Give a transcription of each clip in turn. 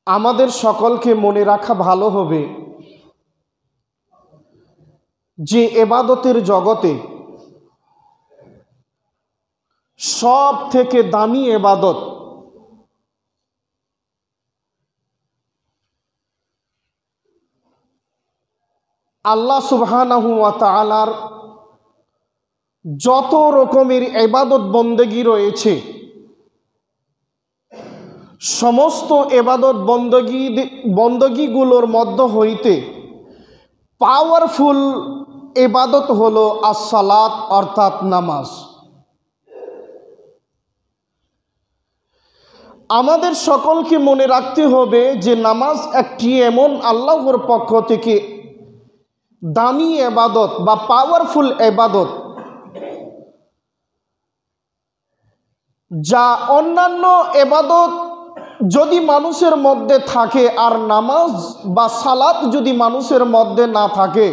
আমাদের সকলকে মনে রাখা ভালো হবে যে ইবাদতের জগতে সব থেকে দামি ইবাদত আল্লাহ সুবহানাহু ওয়া তাআলার যত রকমের ইবাদত বন্দেগী রয়েছে সমস্ত ইবাদত বন্দেগীগুলোর মধ্য হইতে পাওয়ারফুল ইবাদত হলো as-সালাত অর্থাৎ নামাজ। আমাদের সকলকে মনে রাখতে হবে যে নামাজ একটি এমন আল্লাহর পক্ষ থেকে দামি ইবাদত বা পাওয়ারফুল ইবাদত যা অন্যান্য ইবাদত যদি মানুষের মধ্যে থাকে আর নামাজ বা সালাত যদি মানুষের মধ্যে না থাকে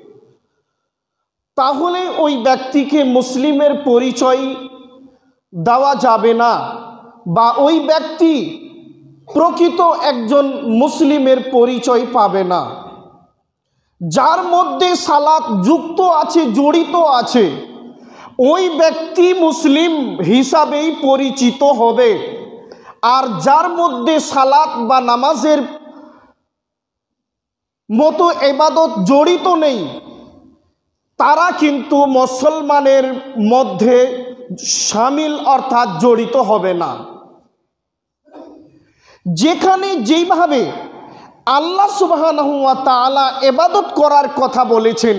তাহলে ওই ব্যক্তিকে মুসলিমের পরিচয় দেওয়া যাবে না বা ওই ব্যক্তি প্রকৃত একজন মুসলিমের পরিচয় পাবে না। যার মধ্যে সালাত যুক্ত আছে, জড়িত আছে, ওই ব্যক্তি মুসলিম হিসাবেই পরিচিত হবে। আর যার মধ্যে সালাত বা নামাজের মতো ইবাদত জড়িত নেই তারা কিন্তু মুসলমানের মধ্যে শামিল অর্থাৎ জড়িত হবে না। যেখানে যেইভাবে আল্লাহ সুবহানাহু ওয়া তাআলা ইবাদত করার কথা বলেছেন,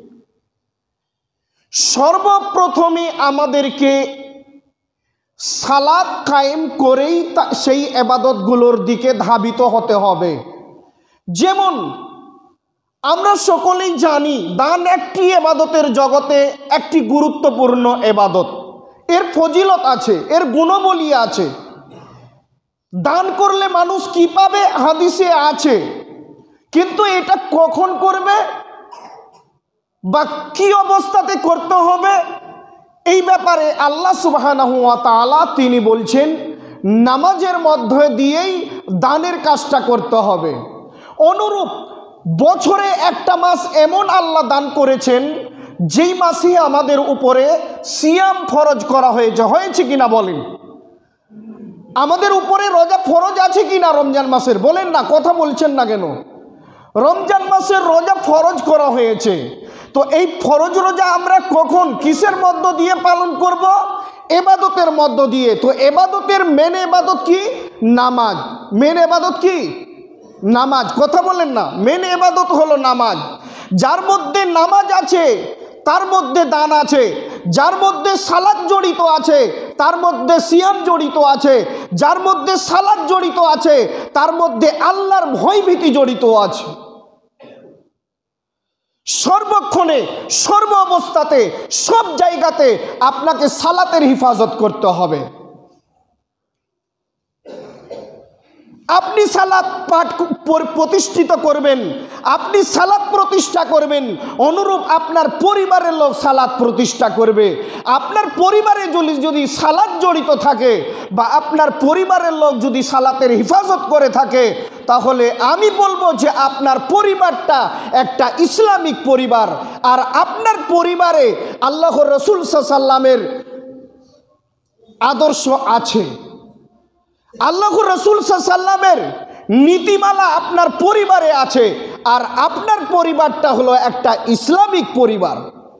সর্বপ্রথমে আমাদেরকে সালাত কায়েম করেই সেই ইবাদতগুলোর দিকে ধাবিত হতে হবে। যেমন আমরা সকলেই জানি দান একটি ইবাদতের জগতে একটি গুরুত্বপূর্ণ ইবাদত। এর ফজিলত আছে, এর গুণবলী আছে। দান করলে মানুষ কি পাবে হাদিসে আছে, কিন্তু এটা কখন করবে বা কি অবস্থাতে করতে হবে এই ব্যাপারে আল্লাহ সুবহানাহু ওয়া তাআলা তিনি বলছেন নামাজের মধ্যে দিয়েই দানের কাজটা করতে হবে। অনুরূপ বছরে একটা মাস এমন আল্লাহ দান করেছেন যেই মাসে আমাদের উপরে সিয়াম ফরজ করা হয়েছে কিনা বলেন? আমাদের উপরে রোজা ফরজ আছে কিনা রমজান মাসের? বলেন না, কথা বলছেন না কেন? রমজান মাসের রোজা ফরজ করা হয়েছে। তো এই ফরজ রোজা আমরা কখন কিসের মধ্য দিয়ে পালন করব? ইবাদতের মধ্য দিয়ে। তো ইবাদতের মেন ইবাদত কি? নামাজ। মেন ইবাদত কি? নামাজ। কথা বলেন না, মেন ইবাদত হলো নামাজ। যার মধ্যে নামাজ আছে তার মধ্যে দান আছে, যার মধ্যে সালাত জড়িত আছে তার মধ্যে সিয়াম জড়িত আছে, যার মধ্যে সালাত জড়িত আছে তার মধ্যে আল্লাহর ভয় ভীতি জড়িত আছে। সর্বক্ষণে সর্ব অবস্থাতে সব জায়গাতে আপনাকে সালাতের হিফাজত করতে হবে। আপনি সালাত পাঠ প্রতিষ্ঠিত করবেন, আপনি সালাত প্রতিষ্ঠা করবেন, অনুরূপ আপনার পরিবারের লোক সালাত প্রতিষ্ঠা করবে। আপনার পরিবারে যদি সালাত জড়িত থাকে বা আপনার পরিবারের লোক যদি সালাতের হিফাজত করে থাকে তাহলে আমি বলবো যে আপনার পরিবারটা একটা ইসলামিক পরিবার। আর আপনার পরিবারে আল্লাহর রাসূল সাল্লাল্লাহু আলাইহি ওয়াসাল্লামের আদর্শ আছে, আল্লাহর রাসূল সাল্লাল্লাহু আলাইহি ওয়াসাল্লামের নীতিমালা আপনার পরিবারে আছে। আর আপনার পরিবারটা হলো একটা ইসলামিক পরিবার।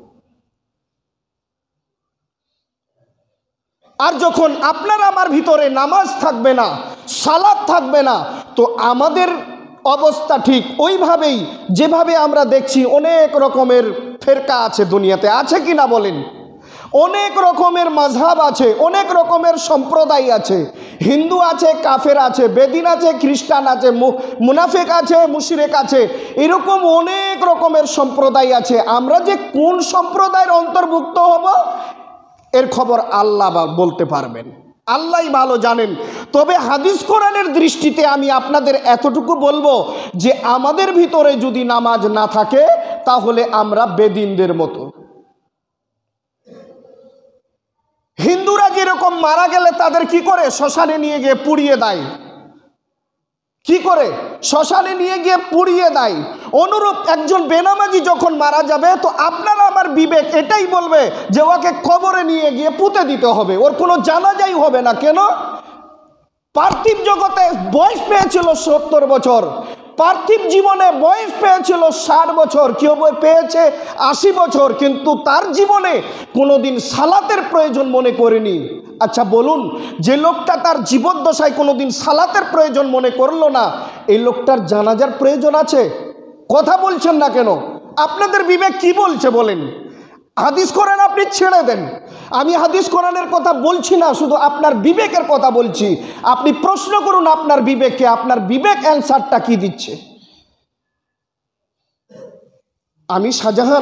আর যখন আপনার আমার ভিতরে নামাজ থাকবে না, সালাত থাকবে না, তো আমাদের অবস্থা ঠিক ওইভাবেই যেভাবে আমরা দেখছি অনেক রকমের ফেরকা আছে দুনিয়াতে, আছে কি না বলেন? অনেক রকমের মাযহাব আছে, অনেক রকমের সম্প্রদায় আছে। হিন্দু আছে, কাফের আছে, বেদিন আছে, খ্রিস্টান আছে, মুনাফিক আছে, মুশরিক আছে, এরকম অনেক রকমের সম্প্রদায় আছে। আমরা যে কোন সম্প্রদায়ের অন্তর্ভুক্ত হব এর খবর আল্লাহ বলতে পারবেন, আল্লাহই ভালো জানেন। তবে হাদিস কোরআনের দৃষ্টিতে আমি আপনাদের এতটুকু বলবো যে আমাদের ভিতরে যদি নামাজ না থাকে তাহলে আমরা বেদিনদের মতো। হিন্দুরা যেরকম মারা গেলে তাদের কি করে? শ্মশানে নিয়ে গিয়ে পুড়িয়ে দেয়। কি করে? শ্মশানে নিয়ে গিয়ে পুড়িয়ে দেয়। অনুরূপ একজন বেনামাজি যখন মারা যাবে তো আপনারা আমার বিবেক এটাই বলবে যে ওকে কবরে নিয়ে গিয়ে পুঁতে দিতে হবে, ওর কোনো জানাজাই হবে না। কেন? পার্থিব জগতে বয়স পেয়েছিল 70 বছর, পার্থিব জীবনে বয়স পেয়েছিল 60 বছর, কেউ পেয়েছে 80 বছর, কিন্তু তার জীবনে কোনোদিন সালাতের প্রয়োজন মনে করেনি। আচ্ছা বলুন, যে লোকটা তার জীবদ্দশায় কোনোদিন সালাতের প্রয়োজন মনে করলো না, এই লোকটার জানাজার প্রয়োজন আছে? কথা বলছেন না কেন? আপনাদের বিবেক কি বলছে বলেন? হাদিস কোরআন আপনি ছেড়ে দেন, আমি হাদিস কোরআনের কথা বলছি না, শুধু আপনার বিবেকের কথা বলছি। আপনি প্রশ্ন করুন আপনার বিবেককে, আপনার বিবেক অ্যান্সারটা কি দিচ্ছে। আমি শাহজাহান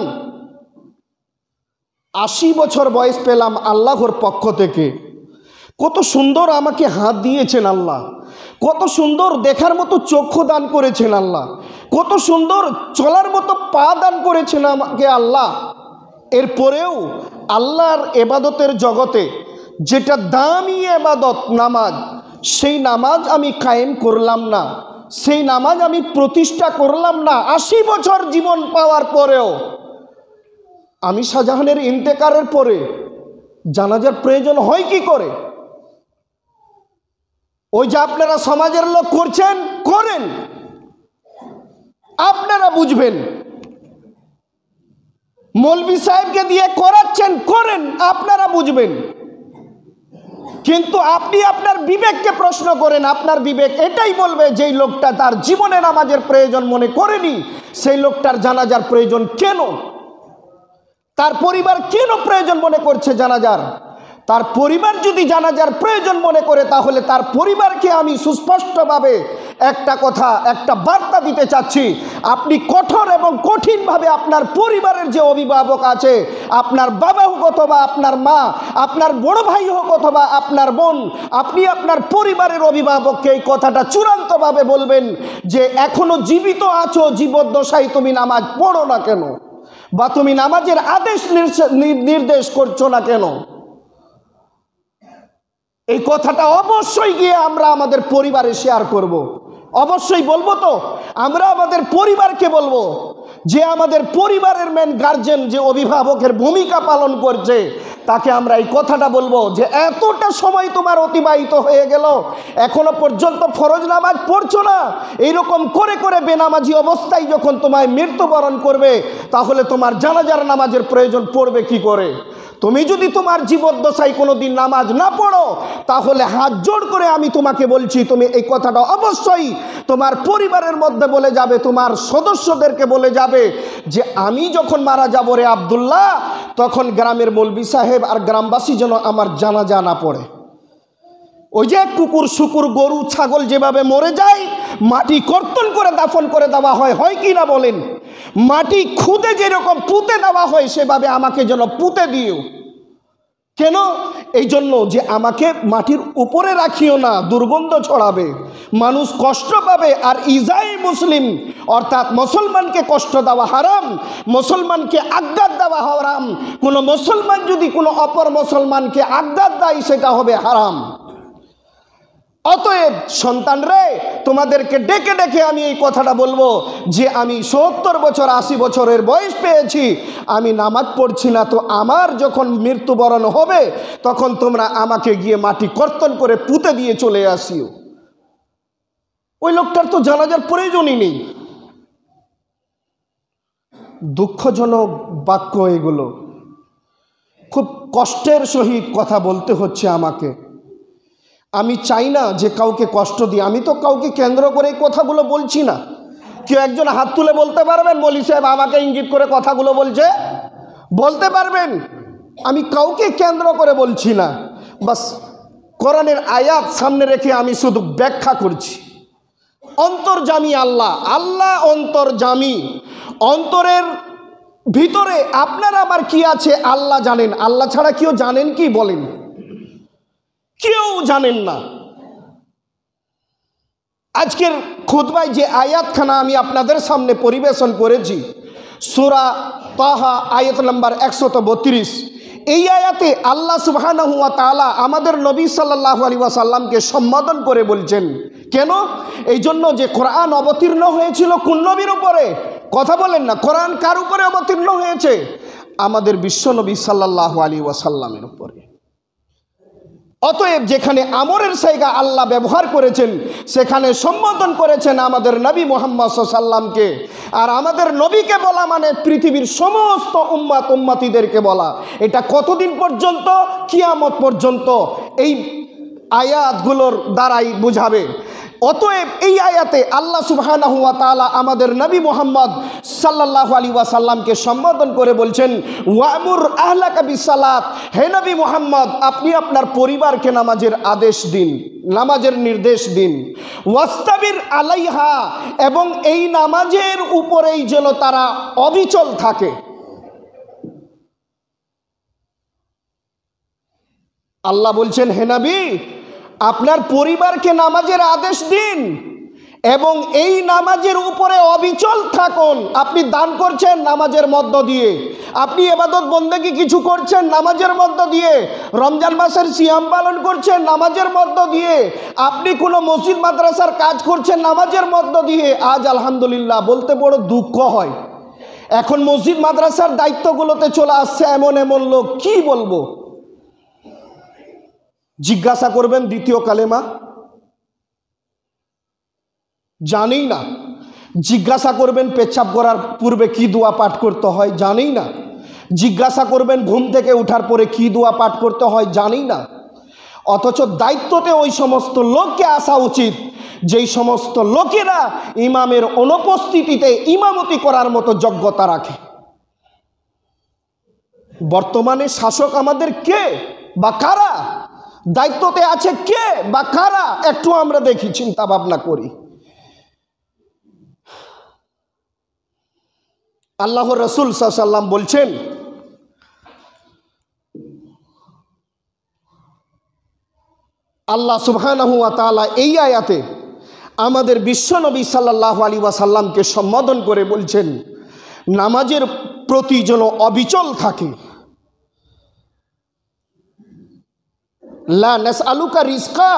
80 বছর বয়স পেলাম আল্লাহর পক্ষ থেকে। কত সুন্দর আমাকে হাত দিয়েছেন আল্লাহ, কত সুন্দর দেখার মতো চক্ষু দান করেছেন আল্লাহ, কত সুন্দর চলার মতো পা দান করেছেন আমাকে আল্লাহ। এরপরেও আল্লাহর এবাদতের জগতে যেটা দামি এবাদত নামাজ, সেই নামাজ আমি কায়েম করলাম না, সেই নামাজ আমি প্রতিষ্ঠা করলাম না। 80 বছর জীবন পাওয়ার পরেও আমি শাহজাহানের ইন্তেকারের পরে জানাজার প্রয়োজন হয় কি করে? ওই যে আপনারা সমাজের লোক করছেন, করেন, আপনারা বুঝবেন। মৌলভী সাহেবকে দিয়ে করাচ্ছেন, করেন, আপনারা বুঝবেন। কিন্তু আপনি আপনার বিবেককে প্রশ্ন করেন, আপনার বিবেক এটাই বলবে যেই লোকটা তার জীবনে নামাজের প্রয়োজন মনে করেনি, সেই লোকটার জানাজার প্রয়োজন কেন? তার পরিবার কেন প্রয়োজন মনে করছে জানাজার? তার পরিবার যদি জানাজার প্রয়োজন মনে করে, তাহলে তার পরিবারকে আমি সুস্পষ্টভাবে একটা কথা, একটা বার্তা দিতে চাচ্ছি। আপনি কঠোর এবং কঠিনভাবে আপনার পরিবারের যে অভিভাবক আছে, আপনার বাবা হোক অথবা আপনার মা, আপনার বড় ভাই হোক অথবা আপনার বোন, আপনি আপনার পরিবারের অভিভাবককে এই কথাটা চূড়ান্তভাবে বলবেন যে এখনো জীবিত আছো, জীবদ্দশায় তুমি নামাজ পড়ো না কেন, বা তুমি নামাজের আদেশ নির্দেশ করছো না কেন। এই কথাটা অবশ্যই গিয়ে আমরা আমাদের পরিবারে শেয়ার করব। অবশ্যই বলবো তো, আমরা আমাদের পরিবারকে বলবো যে আমাদের পরিবারের মেন গার্জেন যে অভিভাবকের ভূমিকা পালন করছে, তাকে আমরা এই কথাটা বলবো যে এতটা সময় তোমার অতিবাহিত হয়ে গেল, এখনো পর্যন্ত ফরজ নামাজ পড়ছো না। এইরকম করে করে বেনামাজি অবস্থায় যখন তোমায় মৃত্যুবরণ করবে, তাহলে তোমার জানাজার নামাজের প্রয়োজন পড়বে কি করে? তুমি যদি তোমার জীবদ্দশায় কোনো দিন নামাজ না পড়ো, তাহলে হাত জোড় করে আমি তোমাকে বলছি, তুমি এই কথাটা অবশ্যই তোমার পরিবারের মধ্যে বলে যাবে, তোমার সদস্যদেরকে বলে যাবে যে আমি যখন মারা যাব রে আব্দুল্লাহ, তখন গ্রামের মৌলভী সাহেব আর গ্রামবাসী যেন আমার জানাজা না পড়ে। ওই যে কুকুর, শুকুর, গরু, ছাগল যেভাবে মরে যায়, মাটি কর্তন করে দাফন করে দেওয়া হয়, হয় কি না বলেন? মাটি খুদে যেরকম পুঁতে দেওয়া হয়, সেভাবে আমাকে যেন পুঁতে দিও। কেন? এই জন্য যে আমাকে মাটির উপরে রাখিও না, দুর্গন্ধ ছড়াবে, মানুষ কষ্ট পাবে। আর ইজাই মুসলিম, অর্থাৎ মুসলমানকে কষ্ট দেওয়া হারাম, মুসলমানকে আঘাত দেওয়া হারাম। কোনো মুসলমান যদি কোনো অপর মুসলমানকে আঘাত দেয়, সেটা হবে হারাম। অতএব সন্তান রে, তোমাদেরকে ডেকে ডেকে আমি এই কথাটা বলবো যে আমি 70 বছর 80 বছরের বয়স পেয়েছি, আমি নামাজ পড়ছি না, তো আমার যখন মৃত্যুবরণ হবে, তখন তোমরা আমাকে গিয়ে মাটি কর্তন করে পুঁতে দিয়ে চলে আসিও। ওই লোকটার তো জানাজার প্রয়োজনই নেই। দুঃখজনক বাক্য এগুলো, খুব কষ্টের সহিত কথা বলতে হচ্ছে আমাকে। আমি চাই না যে কাউকে কষ্ট দিই, আমি তো কাউকে কেন্দ্র করে এই কথাগুলো বলছি না। কেউ একজন হাত তুলে বলতে পারবেন মৌলভী সাহেব আমাকে ইঙ্গিত করে কথাগুলো বলছে? বলতে পারবেন? আমি কাউকে কেন্দ্র করে বলছি না, বাস কোরআনের আয়াত সামনে রেখে আমি শুধু ব্যাখ্যা করছি। অন্তর্যামী আল্লাহ, আল্লাহ অন্তর্যামী, অন্তরের ভিতরে আপনার আমার কি আছে আল্লাহ জানেন। আল্লাহ ছাড়া কেউ জানেন কি বলেন? কেউ জানেন না। আজকের খুতবায় যে আয়াতখানা আমি আপনাদের সামনে পরিবেশন করেছি, সূরা তাহা আয়াত নম্বর 132, এই আয়াতে আল্লাহ সুবহানাহু ওয়া তাআলা আমাদের নবী সাল্লাল্লাহু আলাইহি ওয়াসাল্লামকে সম্বোধন করে বলছেন, কেন? এই জন্য যে কোরআন অবতীর্ণ হয়েছিল কোন নবীর উপরে? কথা বলেন না, কোরআন কার উপরে অবতীর্ণ হয়েছে? আমাদের বিশ্বনবী সাল্লাল্লাহু আলাইহি ওয়াসাল্লামের উপরে। অতএব যেখানে আমরের জায়গা আল্লাহ ব্যবহার করেছেন, সেখানে সম্বোধন করেছেন আমাদের নবী মুহাম্মদ সাল্লাল্লাহু আলাইহি ওয়াসাল্লামকে। আর আমাদের নবীকে বলা মানে পৃথিবীর সমস্ত উম্মতিদেরকে বলা। এটা কতদিন পর্যন্ত? কিয়ামত পর্যন্ত এই আয়াতগুলোর দ্বারাই বুঝাবে। অতএব এই আয়াতে আল্লাহ সুবহানাহু ওয়া তাআলা আমাদের নবী মুহাম্মদ সাল্লাল্লাহু আলাইহি ওয়াসাল্লামকে সম্বোধন করে বলছেন, ওয়ামুর আহলাকা বিসসালাত, হে নবী মুহাম্মদ আপনি আপনার পরিবারকে নামাজের আদেশ দিন, নামাজের নির্দেশ দিন। ওয়াস্তাবির আলাইহা, এবং এই নামাজের উপরেই যেন তারা অবিচল থাকে। আল্লাহ বলছেন, হে নবী আপনার পরিবারকে নামাজের আদেশ দিন এবং এই নামাজের উপরে অবিচল থাকুন। আপনি দান করছেন নামাজের মধ্য দিয়ে, আপনি ইবাদত বন্দেগী কিছু করছেন নামাজের মধ্য দিয়ে, রমজান মাসের সিয়াম পালন করছেন নামাজের মধ্য দিয়ে, আপনি কোনো মসজিদ মাদ্রাসার কাজ করছেন নামাজের মধ্য দিয়ে। আজ আলহামদুলিল্লাহ বলতে বড় দুঃখ হয়, এখন মসজিদ মাদ্রাসার দায়িত্বগুলোতে চলে আসছে এমন এমন লোক, কি বলবো। জিজ্ঞাসা করবেন দ্বিতীয় কালেমা জানেই না, জিজ্ঞাসা করবেন পেচ্ছাপ করার পূর্বে কি দোয়া পাঠ করতে হয় জানেই না, জিজ্ঞাসা করবেন ঘুম থেকে ওঠার পরে কি দোয়া পাঠ করতে হয় জানেই না। অথচ দায়িত্বতে ওই সমস্ত লোককে আসা উচিত যেই সমস্ত লোকেরা ইমামের অনুপস্থিতিতে ইমামতি করার মতো যোগ্যতা রাখে। বর্তমানে শাসক আমাদের কে বা কারা? দায়িত্বতে আছে কে বা কারা? একটু আমরা দেখি, চিন্তা ভাবনা করি। আল্লাহর রাসূল সাল্লাল্লাহু আলাইহি ওয়াসাল্লাম বলছেন, আল্লাহ সুবহানাহু ওয়া তাআলা এই আয়াতে আমাদের বিশ্বনবী সাল্লাল্লাহু আলাইহি ওয়াসাল্লামকে সম্বোধন করে বলছেন নামাজের প্রতি যেন অবিচল থাকে। লা নাসআলুকা রিজকা,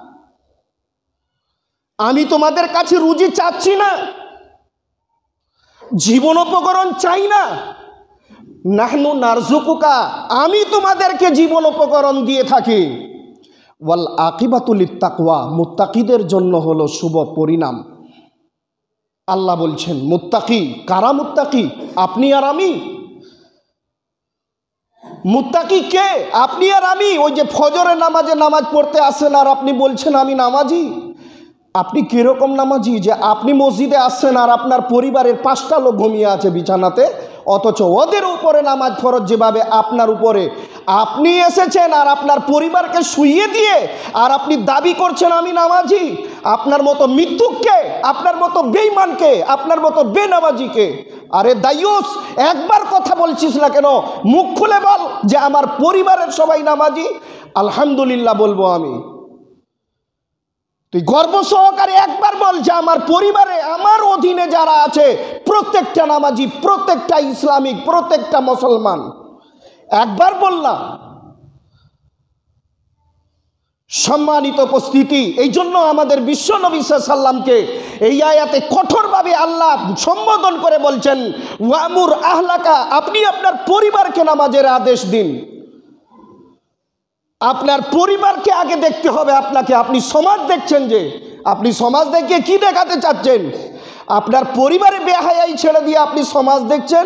আমি তোমাদের কাছে রুজি চাচ্ছি না, জীবনোপকরণ চাই না। নাহনু নারযুকুকা, আমি তোমাদেরকে জীবনোপকরণ দিয়ে থাকি। ওয়াল আকিবাতু লিত্তাকওয়া, মুত্তাকিদের জন্য হলো শুভ পরিণাম। আল্লাহ বলছেন মুত্তাকি কারা? মুত্তাকি আপনি আর আমি। মুত্তাকি কে? আপনি আর আমি। ওই যে ফজরের নামাজে নামাজ পড়তে আসেন আর আপনি বলছেন আমি নামাজি। আপনি কিরকম নামাজি যে আপনি মসজিদে আসছেন আর আপনার পরিবারের 5টা লোক ঘুমিয়ে আছে বিছানাতে, অথচ ওদের উপরে নামাজ ফরজ যেভাবে আপনার উপরে, আপনি এসেছেন আর আপনার পরিবারকে শুইয়ে দিয়ে আর আপনি দাবি করছেন আমি নামাজি। আপনার মতো মিথ্যুককে, আপনার মতো বেঈমানকে, আপনার মতো বেনামাজিকে। আরে দায়ুস, একবার কথা বলছিস না কেন? মুখ খুলে বল যে আমার পরিবারের সবাই নামাজি। আলহামদুলিল্লাহ বলবো আমি। তুই গর্ব সহকারে একবার বল যে আমার পরিবারে, আমার অধীনে যারা আছে প্রত্যেকটা নামাজি, প্রত্যেকটা ইসলামিক, প্রত্যেকটা মুসলমান। একবার বল না। সম্মানিত উপস্থিতি, এই জন্য আমাদের বিশ্বনবী সাল্লাল্লাহু আলাইহি ওয়াসাল্লামকে এই আয়াতে কঠোরভাবে আল্লাহ সম্বোধন করে বলছেন ওয়ামুর আহলাকা, আপনি আপনার পরিবারকে নামাজের আদেশ দিন। আপনার পরিবারকে আগে দেখতে হবে আপনাকে। আপনি সমাজ দেখছেন, যে আপনি সমাজ দেখে কি দেখাতে চাচ্ছেন? আপনার পরিবারে বেহায়াই ছেড়ে দিয়ে আপনি সমাজ দেখছেন।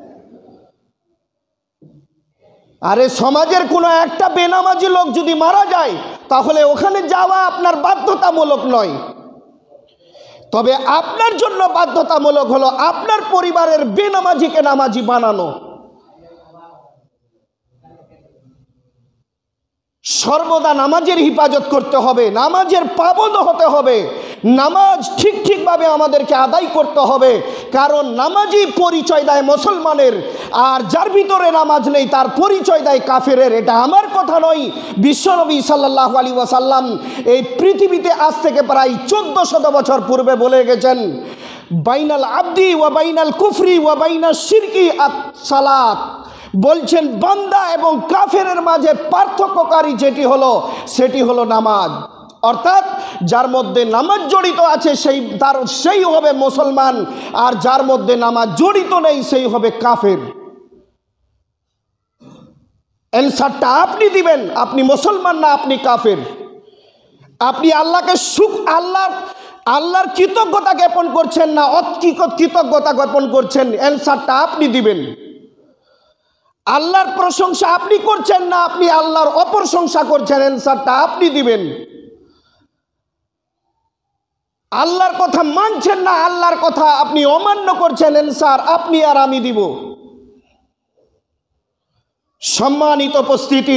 আরে সমাজের কোনো একটা বেনামাজি লোক যদি মারা যায় তাহলে ওখানে যাওয়া আপনার বাধ্যতামূলক নয়, তবে আপনার জন্য বাধ্যতামূলক হলো আপনার পরিবারের বেনামাজিকে নামাজি বানানো। সর্বদা নামাজের হিফাজত করতে হবে, নামাজের পাবন্দ হতে হবে, নামাজ ঠিকভাবে আমাদেরকে আদায় করতে হবে। কারণ নামাজই পরিচয় দেয় মুসলমানের, আর যার ভিতরে নামাজ নেই তার পরিচয় দেয় কাফেরের। এটা আমার কথা নয়, বিশ্বনবী সাল্লাল্লাহু আলাইহি ওয়াসাল্লাম এই পৃথিবীতে আজ থেকে প্রায় 1400 বছর পূর্বে বলে গেছেন, বাইনাল আবদি ওয়া বাইনাল কুফরি ওয়া বাইনাশ শিরকি আস-সালাত। বলছেন বান্দা এবং কাফেরের মাঝে পার্থক্যকারী যেটি হলো সেটি হলো নামাজ। অর্থাৎ যার মধ্যে নামাজ জড়িত আছে সেই হবে মুসলমান, আর যার মধ্যে নামাজ জড়িত নেই সেই হবে কাফের। অ্যানসারটা আপনি দিবেন, আপনি মুসলমান না আপনি কাফের। আপনি আল্লাহকে আল্লাহর কৃতজ্ঞতা জ্ঞাপন করছেন না কৃতজ্ঞতা জ্ঞাপন করছেন, অ্যানসারটা আপনি দিবেন। আল্লাহর প্রশংসা আপনি করছেন না আপনি আল্লাহর অপ্রশংসা করছেন, অ্যানসারটা আপনি দিবেন। আল্লাহর কথা মানছেন না আল্লাহর কথা আপনি অমান্য করছেন, অ্যানসার আপনি আর আমি দিব। সম্মানিত উপস্থিতি,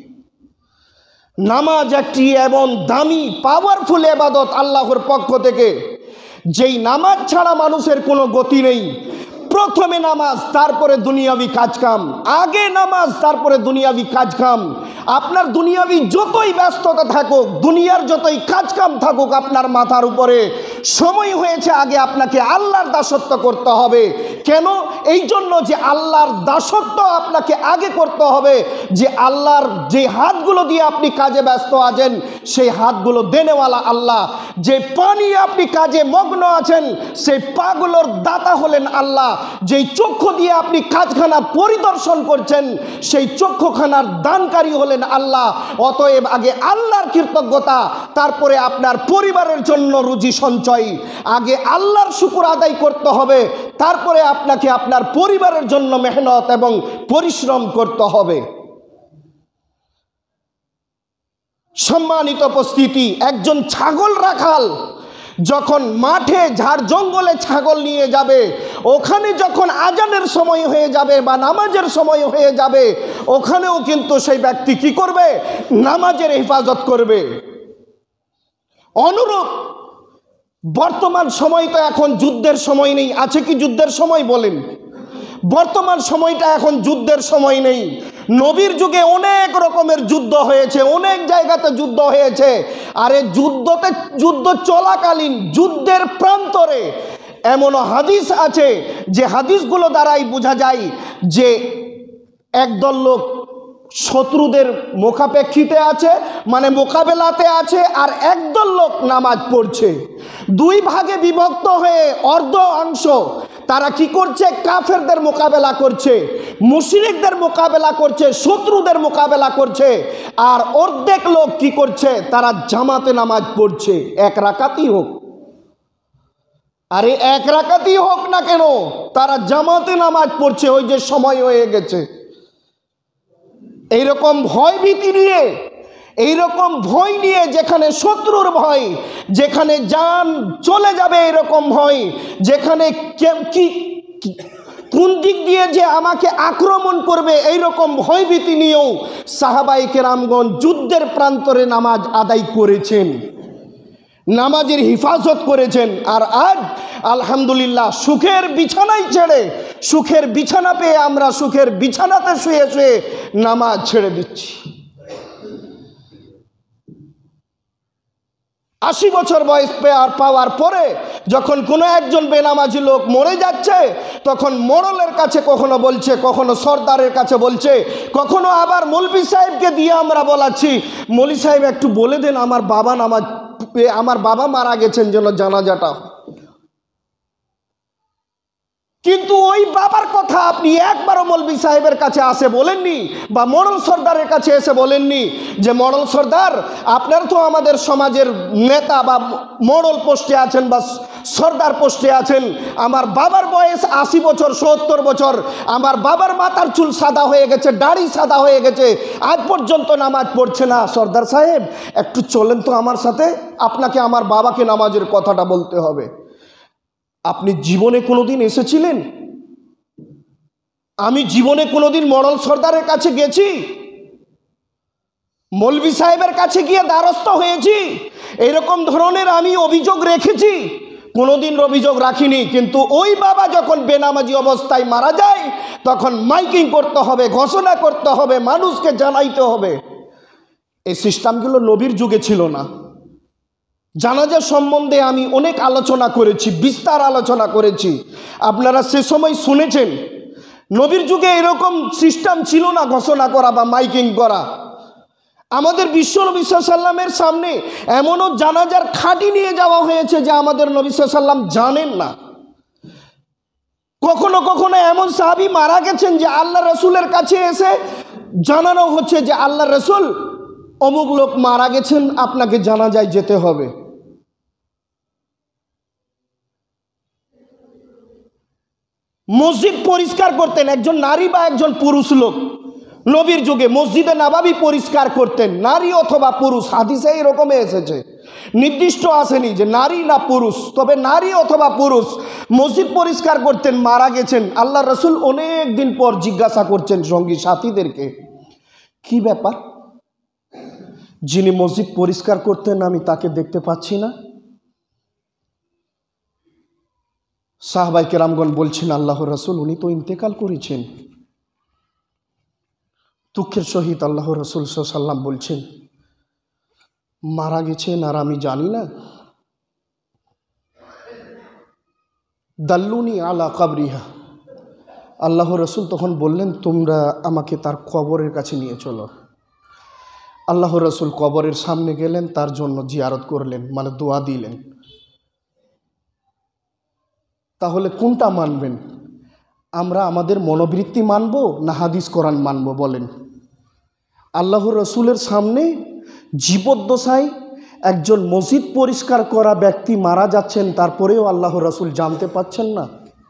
নামাজ একটি এমন দামি পাওয়ারফুল ইবাদত আল্লাহর পক্ষ থেকে, যেই নামাজ ছাড়া মানুষের কোনো গতি নেই। প্রথমে নামাজ, তারপরে দুনিয়াবি কাজকাম। আগে নামাজ, তারপরে দুনিয়াবি কাজকাম। আপনার দুনিয়াবি যতই ব্যস্ততা থাকুক, দুনিয়ার যতই কাজকাম থাকুক আপনার মাথার উপরে, সময় হয়েছে আগে আপনাকে আল্লাহর দাসত্ব করতে হবে। কেন? এই জন্য যে আল্লাহর দাসত্ব আপনাকে আগে করতে হবে, যে আল্লাহর যে হাতগুলো দিয়ে আপনি কাজে ব্যস্ত আছেন সেই হাতগুলো দেনেওয়ালা আল্লাহ। যে পা নিয়ে আপনি কাজে মগ্ন আছেন সেই পাগুলোর দাতা হলেন আল্লাহ। যেই চক্ষু দিয়ে আপনি কাজখানা পরিদর্শন করছেন সেই চক্ষুখানার দানকারী হলেন আল্লাহ। অতএব আগে আল্লাহর কৃতজ্ঞতা, তারপরে আপনার পরিবারের জন্য রুজি সঞ্চয়। আগে আল্লাহর শুকর আদায় করতে হবে, তারপরে আপনাকে আপনার পরিবারের জন্য মেহনত এবং পরিশ্রম করতে হবে। সম্মানিত উপস্থিতি, একজন ছাগল রাখাল যখন মাঠে ঝাড় জঙ্গলে ছাগল নিয়ে যাবে, ওখানে যখন আজানের সময় হয়ে যাবে বা নামাজের সময় হয়ে যাবে, ওখানেও কিন্তু সেই ব্যক্তি কি করবে? নামাজের হেফাজত করবে। অনুরূপ বর্তমান সময় তো এখন যুদ্ধের সময় নেই, আছে কি যুদ্ধের সময় বলেন? বর্তমান সময়টা এখন যুদ্ধের সময় নেই। নবীর যুগে অনেক রকমের যুদ্ধ হয়েছে, অনেক জায়গাতে যুদ্ধ হয়েছে। আর এই যুদ্ধ চলাকালীন যুদ্ধের প্রান্তরে এমনও হাদিস আছে যে হাদিসগুলো দ্বারাই বোঝা যায় যে একদল লোক শত্রুদের মুখাপেক্ষিতে আছে, মানে মোকাবেলাতে আছে, আর একদল লোক নামাজ পড়ছে। দুই ভাগে বিভক্ত হয়ে অর্ধ অংশ তারা কি করছে? কাফেরদের মোকাবেলা করছে, মুশরিকদের মোকাবেলা করছে, শত্রুদের মোকাবেলা করছে। আর অর্ধেক লোক কি করছে? তারা জামাতে নামাজ পড়ছে, এক রাকাতই হোক। আরে এক রাকাতই হোক না কেন, তারা জামাতে নামাজ পড়ছে, ওই যে সময় হয়ে গেছে। এইরকম ভয় ভীতি নিয়ে, এইরকম ভয় নিয়ে, যেখানে শত্রুর ভয়, যেখানে জান চলে যাবে এরকম ভয়, যেখানে কোন দিক দিয়ে যে আমাকে আক্রমণ করবে এইরকম ভয় ভীতি নিয়েও সাহাবায়ে কেরামগণ যুদ্ধের প্রান্তরে নামাজ আদায় করেছেন, নামাজের হেফাজত করেছেন। আর আজ আলহামদুলিল্লাহ সুখের বিছানায় ছেড়ে, সুখের বিছানা পেয়ে আমরা সুখের বিছানাতে শুয়ে শুয়ে নামাজ ছেড়ে দিচ্ছি। 80 বছর বয়স পাওয়ার পরে যখন কোনো একজন বেনামাজি লোক মরে যাচ্ছে, তখন মোড়লের কাছে কখনো বলছে, কখনো সর্দারের কাছে বলছে, কখনো আবার মৌলভী সাহেবকে দিয়ে আমরা বলাচ্ছি, মৌলভী সাহেব একটু বলে দেন আমার বাবা মারা গেছেন যেন জানাজাটা। কিন্তু ওই বাবার কথা আপনি একবারও মৌলভী সাহেবের কাছে আসে বলেননি, বা মোড়ল সর্দারের কাছে এসে বলেননি যে মোড়ল সর্দার, আপনার তো আমাদের সমাজের নেতা বা মোড়ল পোস্টে আছেন বা সর্দার পোস্টে আছেন, আমার বাবার বয়স 80 বছর 70 বছর, আমার বাবার মাথার চুল সাদা হয়ে গেছে, দাড়ি সাদা হয়ে গেছে, আজ পর্যন্ত নামাজ পড়ছে না। সর্দার সাহেব একটু চলেন তো আমার সাথে, আপনাকে আমার বাবাকে নামাজের কথাটা বলতে হবে। আপনি জীবনে কোনোদিন এসেছিলেন? আমি জীবনে কোনোদিন মোড়ল সর্দারের কাছে গেছি? মৌলভী সাহেবের কাছে গিয়ে দ্বারস্থ হয়েছি? এরকম ধরনের আমি অভিযোগ রেখেছি? কোনোদিন অভিযোগ রাখিনি। কিন্তু ওই বাবা যখন বেনামাজি অবস্থায় মারা যায়, তখন মাইকিং করতে হবে, ঘোষণা করতে হবে, মানুষকে জানাইতে হবে। এই সিস্টেমগুলো নবীর যুগে ছিল না। জানাজা সম্বন্ধে আমি অনেক আলোচনা করেছি, বিস্তার আলোচনা করেছি, আপনারা সে সময় শুনেছেন। নবীর যুগে এরকম সিস্টেম ছিল না ঘোষণা করা বা মাইকিং করা। আমাদের বিশ্ব নবী সাল্লাল্লাহু আলাইহি ওয়াসাল্লামের সামনে এমনও জানাজার খাঁটি নিয়ে যাওয়া হয়েছে যে আমাদের নবী সাল্লাল্লাহু আলাইহি ওয়াসাল্লাম জানেন না। কখনো কখনো এমন সাহাবী মারা গেছেন যে আল্লাহ রসুলের কাছে এসে জানানো হচ্ছে যে আল্লাহ রসুল অমুক লোক মারা গেছেন, আপনাকে জানাজায় যেতে হবে। মসজিদ পরিষ্কার করতেন একজন নারী বা একজন পুরুষ লোক। নবীর যুগে মসজিদে নববী পরিষ্কার করতেন নারী অথবা পুরুষ, হাদিসে এরকম এসেছে, নির্দিষ্ট আসেনি যে নারী না পুরুষ, তবে নারী অথবা পুরুষ মসজিদ পরিষ্কার করতেন। মারা গেছেন, আল্লাহ রসুল অনেক দিন পর জিজ্ঞাসা করছেন সঙ্গী সাথীদেরকে, কি ব্যাপার, যিনি মসজিদ পরিষ্কার করতেন আমি তাকে দেখতে পাচ্ছি না। সাহাবায়ে কেরামগণ বলছেন, আল্লাহর রসুল উনি তো ইন্তেকাল করেছেন। দুঃখের সহিত আল্লাহর রসুল সাল্লাল্লাহু আলাইহি ওয়াসাল্লাম বলছেন, মারা গেছেন আর আমি জানি না? দাল্লুনি আলা কবরিহা। আল্লাহর রসুল তখন বললেন, তোমরা আমাকে তার কবরের কাছে নিয়ে চলো। আল্লাহর রসুল কবরের সামনে গেলেন, তার জন্য জিয়ারত করলেন, মানে দোয়া দিলেন। তাহলে কোনটা মানবেন? আমরা আমাদের মনোবৃত্তি মানব না হাদিস কোরআন মানব বলেন? আল্লাহর রসুলের সামনে জীবদ্দশায় একজন মসজিদ পরিষ্কার করা ব্যক্তি মারা যাচ্ছেন, তারপরেও আল্লাহর রসুল জানতে পাচ্ছেন না।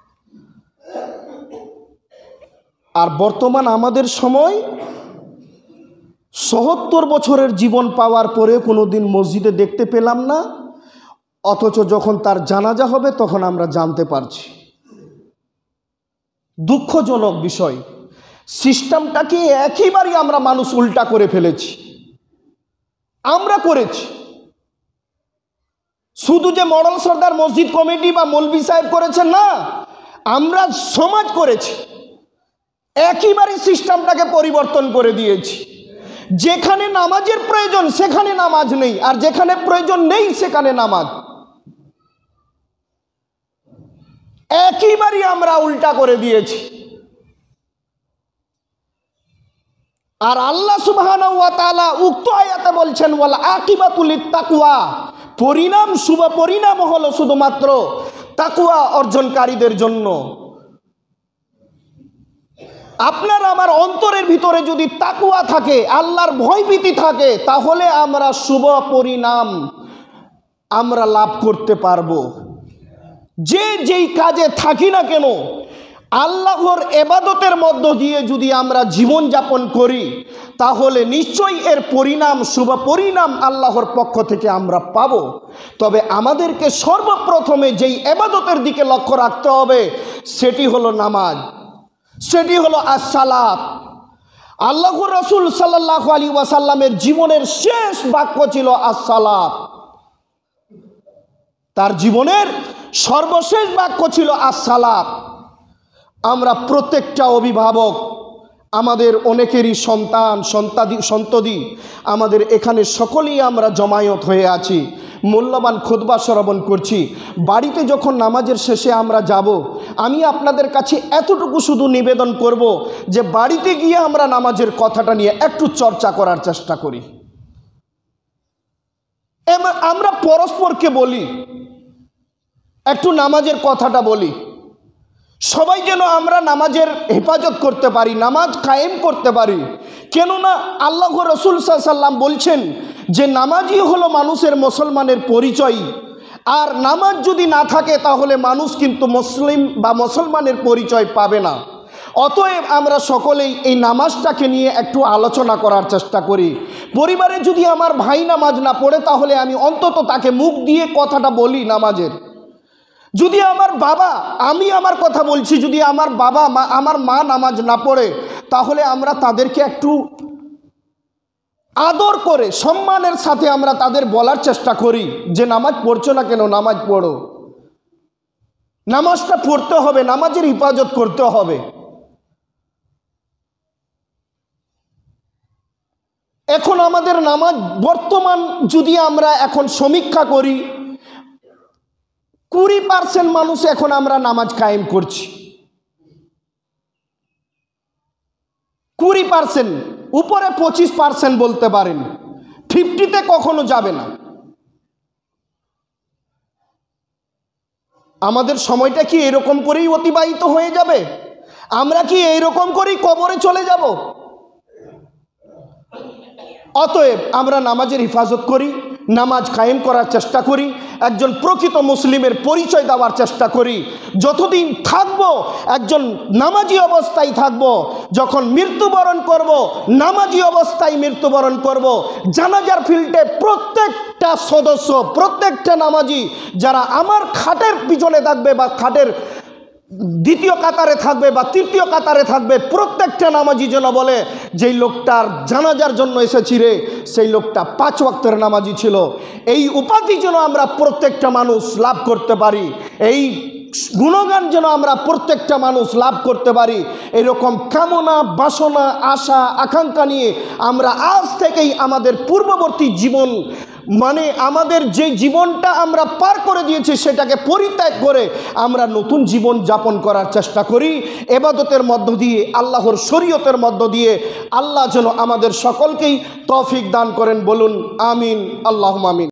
আর বর্তমান আমাদের সময় ৭০ বছরের জীবন পাওয়ার পরে কোনোদিন মসজিদে দেখতে পেলাম না, অথচ যখন তার জানাজা হবে তখন আমরা জানতে পারছি। দুঃখজনক বিষয়, সিস্টেমটাকে একেবারেই আমরা মানুষ উল্টা করে ফেলেছি। আমরা করেছি, শুধু যে মডেল সর্দার মসজিদ কমিটি বা মৌলভী সাহেব করেছেন না, আমরা সমাজ করেছি। একেবারেই সিস্টেমটাকে পরিবর্তন করে দিয়েছি। যেখানে নামাজের প্রয়োজন সেখানে নামাজ নেই, আর যেখানে প্রয়োজন নেই সেখানে নামাজ। একেবারেই আমরা উল্টা করে দিয়েছি। আর আল্লাহ সুবহানাহু ওয়া তাআলা উক্ত আয়াতে বলছেন, ওয়াল আকিবাতু লিত্তাকওয়া, পরিণাম, শুভ পরিণাম হলো শুধুমাত্র তাকওয়া অর্জনকারীদের জন্য। আপনার আমার অন্তরের ভিতরে যদি তাকওয়া থাকে, আল্লাহর ভয়ভীতি থাকে, তাহলে আমরা শুভ পরিণাম আমরা লাভ করতে পারবো। যে যেই কাজে থাকি না কেন, আল্লাহর ইবাদতের মধ্য দিয়ে যদি আমরা জীবন যাপন করি, তাহলে নিশ্চয়ই এর পরিণাম, শুভ পরিণাম আল্লাহর পক্ষ থেকে আমরা পাব। তবে আমাদেরকে সর্বপ্রথমে যেই ইবাদতের দিকে লক্ষ্য রাখতে হবে সেটি হলো নামাজ, সেটি হলো আসসালাত। আল্লাহর রাসূল সাল্লাল্লাহু আলাইহি ওয়াসাল্লামের জীবনের শেষ বাক্য ছিল আসসালাত। তার জীবনের সর্বশেষ বাক্য ছিল আসসালাত। আমরা প্রত্যেকটা অভিভাবক, আমাদের অনেকেরই সন্ততি আমাদের এখানে সকলেই আমরা জমায়েত হয়ে আছি, মূল্যবান খুতবা শ্রবণ করছি। বাড়িতে যখন নামাজের শেষে আমরা যাব, আমি আপনাদের কাছে এতটুকু শুধু নিবেদন করব যে বাড়িতে গিয়ে আমরা নামাজের কথাটা নিয়ে একটু চর্চা করার চেষ্টা করি। আমরা পরস্পরকে বলি, একটু নামাজের কথাটা বলি, সবাই যেন আমরা নামাজের হেফাজত করতে পারি, নামাজ কায়েম করতে পারি। কেননা আল্লাহর রাসূল সাল্লাল্লাহু আলাইহি ওয়াসাল্লাম বলছেন যে নামাজই হলো মানুষের, মুসলমানের পরিচয়। আর নামাজ যদি না থাকে তাহলে মানুষ কিন্তু মুসলিম বা মুসলমানের পরিচয় পাবে না। অতএব আমরা সকলেই এই নামাজটাকে নিয়ে একটু আলোচনা করার চেষ্টা করি। পরিবারে যদি আমার ভাই নামাজ না পড়ে, তাহলে আমি অন্তত তাকে মুখ দিয়ে কথাটা বলি নামাজের। যদি আমার বাবা, আমি আমার কথা বলছি, যদি আমার বাবা আমার মা নামাজ না পড়ে, তাহলে আমরা তাদেরকে একটু আদর করে সম্মানের সাথে আমরা তাদের বলার চেষ্টা করি যে নামাজ পড়ছো না কেন, নামাজ পড়ো, নামাজটা পড়তে হবে, নামাজের হেফাজত করতে হবে। এখন আমাদের নামাজ বর্তমান যদি আমরা এখন সমীক্ষা করি, 20% মানুষ এখন আমরা নামাজ কায়েম করছি। 20%। উপরে 25% বলতে পারেন, 50-তে কখনো যাবে না। আমাদের সময়টা কি এরকম করেই অতিবাহিত হয়ে যাবে? আমরা কি এইরকম করেই কবরে চলে যাব? অতএব আমরা নামাজের হিফাজত করি, নামাজ কায়েম করার চেষ্টা করি, একজন প্রকৃত মুসলিমের পরিচয় দেওয়ার চেষ্টা করি। যতদিন থাকব একজন নামাজি অবস্থায় থাকব, যখন মৃত্যুবরণ করব নামাজি অবস্থায় মৃত্যুবরণ করব। জানাজার ফিল্ডে প্রত্যেকটা সদস্য, প্রত্যেকটা নামাজি যারা আমার খাটের পিছনে থাকবে বা খাটের দ্বিতীয় কাতারে থাকবে বা তৃতীয় কাতারে থাকবে, প্রত্যেকটা নামাজি যেন বলে যেই লোকটার জানাজার জন্য এসেছি রে, সেই লোকটা 5 ওয়াক্তের নামাজি ছিল। এই উপাধি যেন আমরা প্রত্যেকটা মানুষ লাভ করতে পারি, এই গুণগান যেন আমরা প্রত্যেকটা মানুষ লাভ করতে পারি। এরকম কামনা, বাসনা, আশা, আকাঙ্ক্ষা নিয়ে আমরা আজ থেকেই আমাদের পূর্ববর্তী জীবন, মানে আমাদের যে জীবনটা আমরা পার করে দিয়েছি সেটাকে পরিত্যাগ করে আমরা নতুন জীবন যাপন করার চেষ্টা করি ইবাদতের মধ্য দিয়ে, আল্লাহর শরীয়তের মধ্য দিয়ে। আল্লাহ যেন আমাদের সকলকেই তৌফিক দান করেন, বলুন আমিন, আল্লাহুম্মা আমিন।